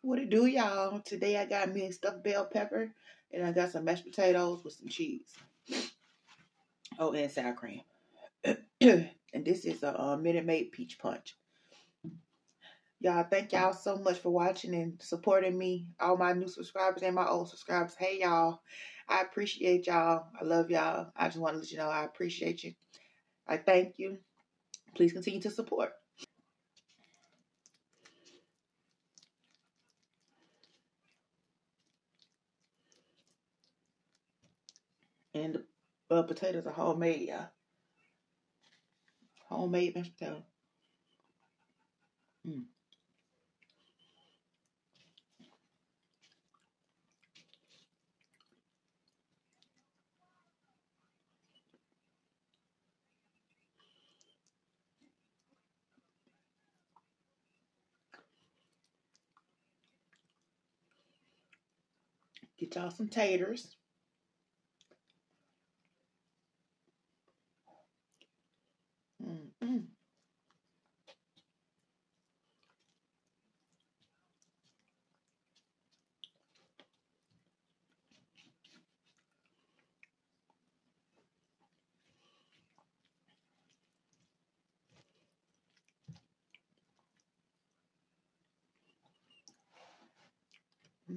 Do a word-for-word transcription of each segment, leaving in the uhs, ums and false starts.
What it do, y'all? Today I got me a stuffed bell pepper, and I got some mashed potatoes with some cheese. Oh, and sour cream. And this is a, uh Minute Maid peach punch. Y'all, thank y'all so much for watching and supporting me. All my new subscribers and my old subscribers. Hey, y'all. I appreciate y'all. I love y'all. I just want to let you know I appreciate you. I thank you. Please continue to support. And the uh, potatoes are homemade, y'all. Homemade mashed potatoes. Mm. Get y'all some taters. Mm, mm, mm.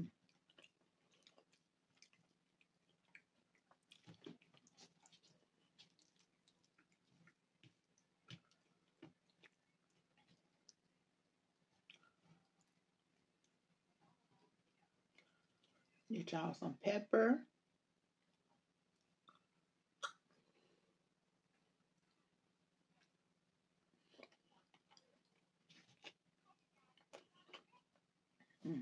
Get y'all some pepper. Mm.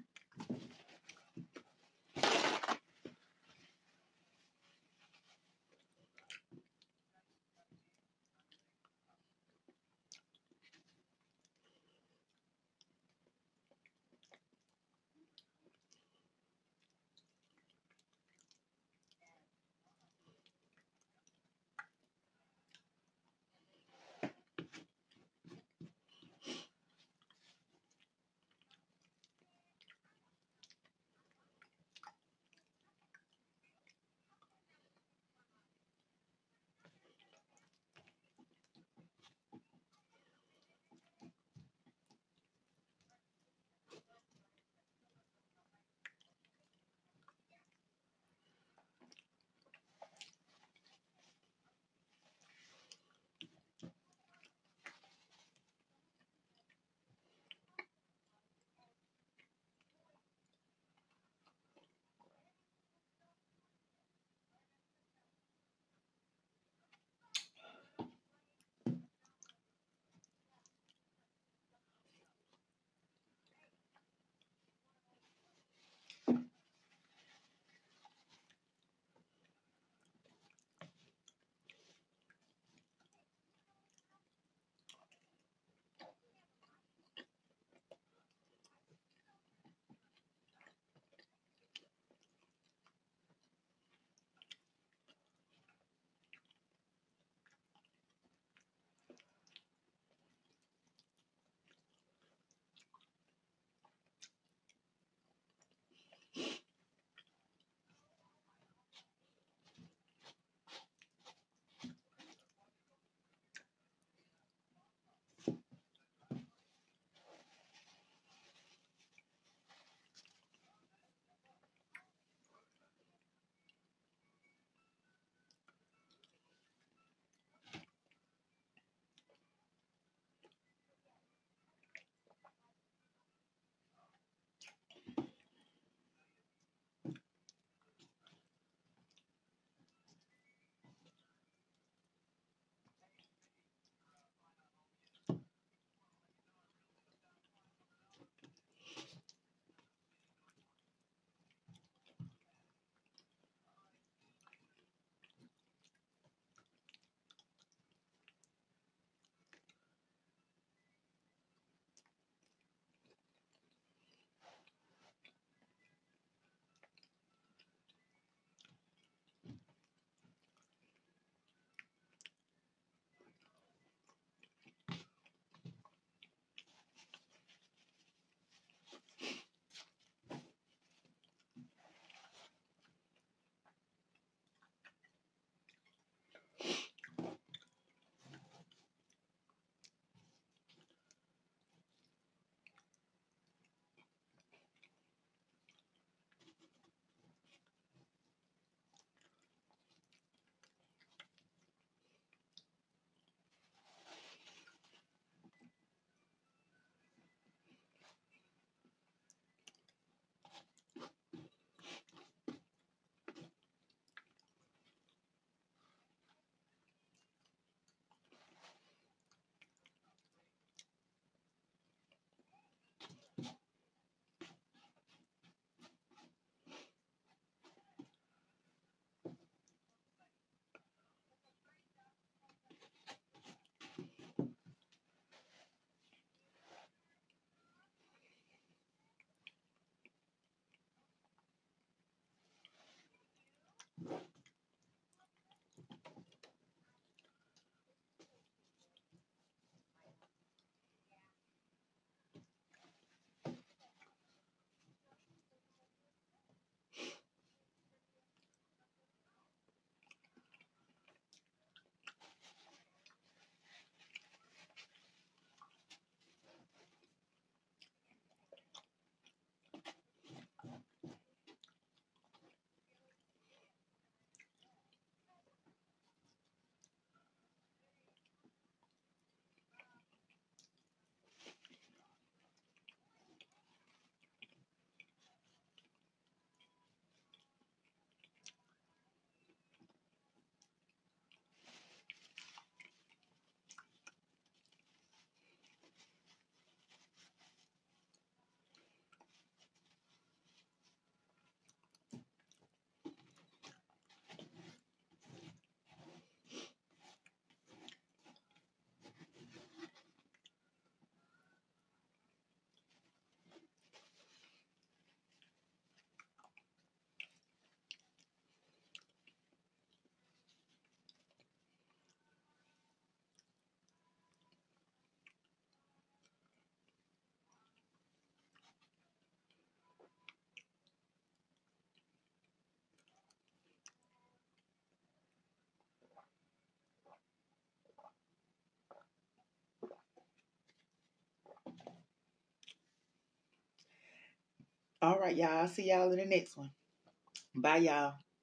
All right, y'all. I'll see y'all in the next one. Bye, y'all.